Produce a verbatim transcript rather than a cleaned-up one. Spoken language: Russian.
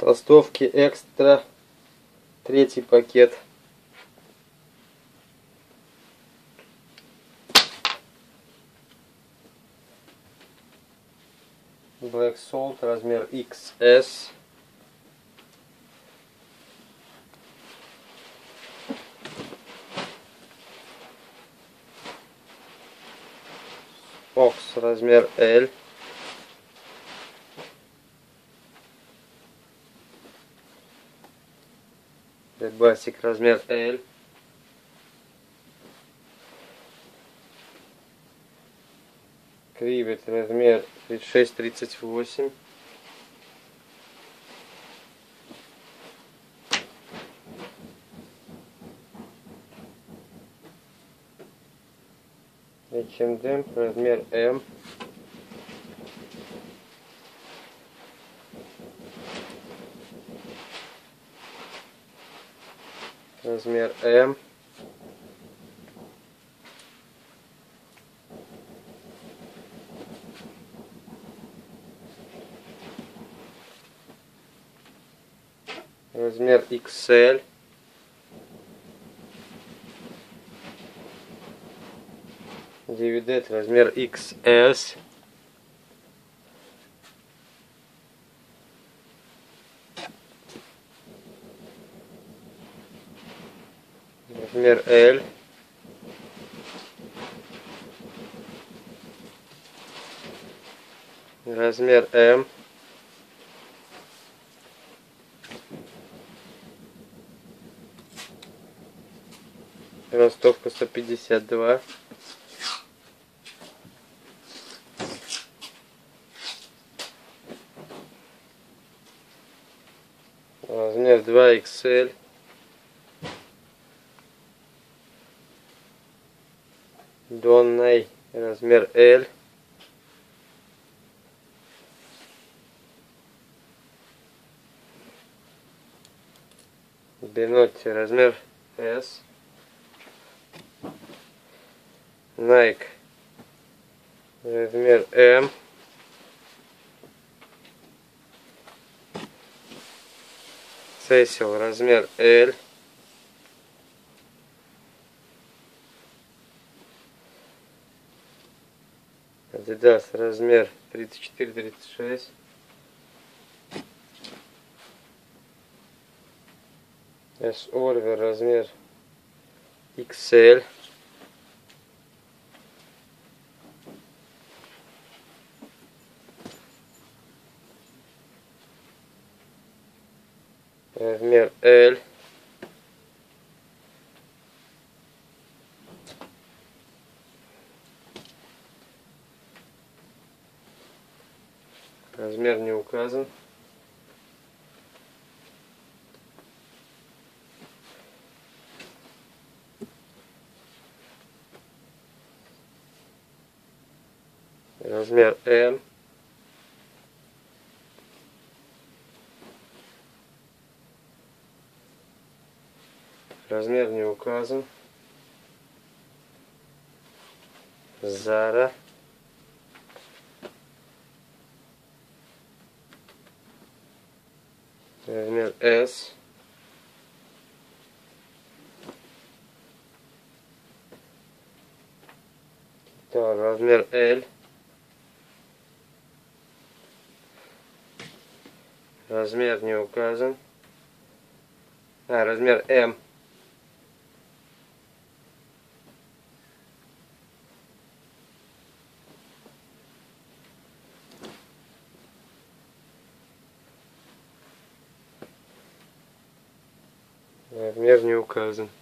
Толстовки экстра, третий пакет. Black Salt, размер икс эс. Fox, размер L. Red Basic, размер L. Кривет, размер тридцать шесть тридцать восемь. эйч энд эм, размер М. Размер М. Размер икс эль. Дивидет, размер икс эс. Размер L. Размер М. Ростовка сто пятьдесят два. Размер два икс эль. Донней, размер L. Бенотти, размер S. Nike, размер М. Cecil, размер L. Adidas, размер тридцать четыре тридцать шесть. S. Oliver, размер икс эль. Размер L. Размер не указан. Размер М. Размер не указан. Zara. Размер S. Так, размер L. Размер не указан. А, размер М. Размер не указан.